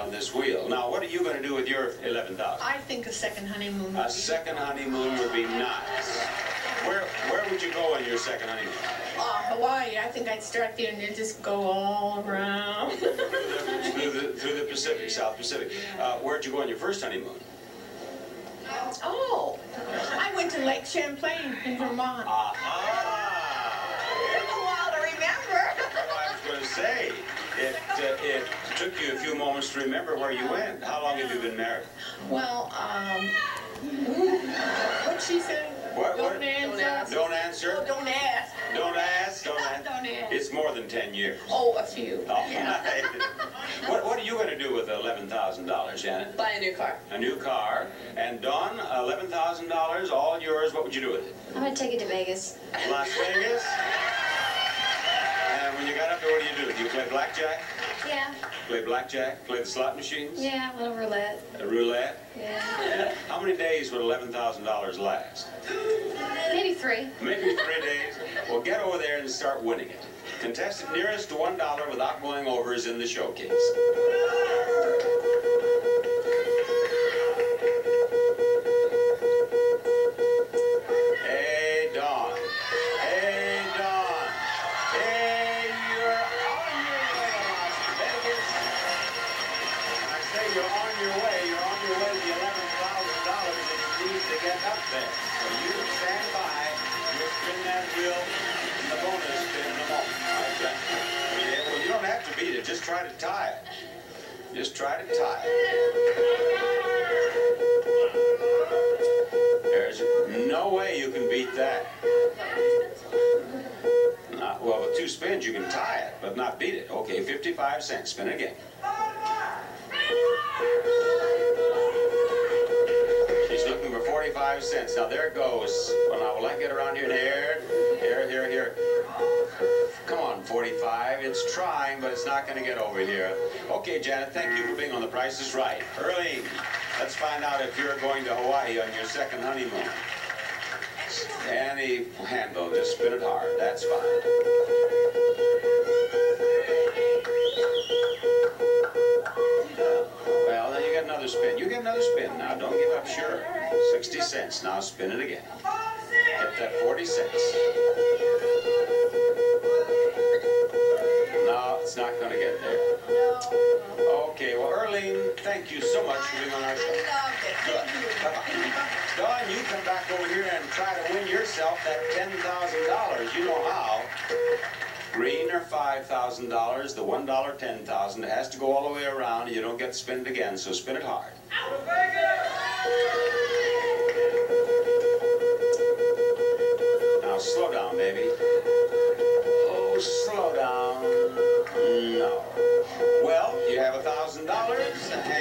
on this wheel. Now, what are you going to do with your $11,000? I think a second honeymoon. A second honeymoon would be nice. Where would you go on your second honeymoon? Hawaii. I think I'd start there and then just go all around. through the Pacific, South Pacific. Where'd you go on your first honeymoon? Oh, I went to Lake Champlain in Vermont. Took a while to remember. I was going to say, it took you a few moments to remember where you went. How long have you been married? Well, what'd she say? What? Don't answer. Don't answer? Oh, don't ask. Don't ask? Don't ask? Don't ask. It's more than 10 years. Oh, a few. Oh, Yeah. What are you going to do with $11,000, Janet? Buy a new car. A new car. And Dawn, $11,000, all yours. What would you do with it? I'm gonna take it to Vegas. Las Vegas? And when you got up there, what do you do? Do you play blackjack? Yeah. Play blackjack? Play the slot machines? Yeah, a little roulette. A roulette? Yeah. How many days would $11,000 last? Maybe 3. Maybe 3 days. Well, get over there and start winning it. Contestant nearest to $1 without going over is in the showcase. Hey, Dawn. Hey, Dawn. Hey, you're on your way to Las Vegas. I say you're on your way. You're on your way to the $11,000 that you need to get up there. So you stand by. You'll spin that wheel. The bonus spin in a moment. Well, you don't have to beat it. Just try to tie it. Just try to tie it. There's no way you can beat that. Well, with 2 spins, you can tie it, but not beat it. Okay, 55 cents. Spin again. She's looking for 45 cents. Now, there it goes. Well, now, will I get around here? Here. Come on, 45. It's trying, but it's not going to get over here. Okay, Janet, thank you for being on The Price is Right. Early, let's find out if you're going to Hawaii on your second honeymoon. Any handle, just spin it hard. That's fine. Well, then you get another spin. You get another spin. Now, don't give up, sure. 60 cents. Now, spin it again. Get that 40 cents. No, it's not going to get there. Okay, well, Earlene, thank you so much for being on our show. I loved it. Good. Bye-bye. Dawn, you come back over here and try to win yourself that $10,000. You know how. Green or $5,000, the $1 $10,000. It has to go all the way around, and you don't get to spin it again, so spin it hard. Now, slow down, baby. Oh, slow down. No. Well, you have $1,000,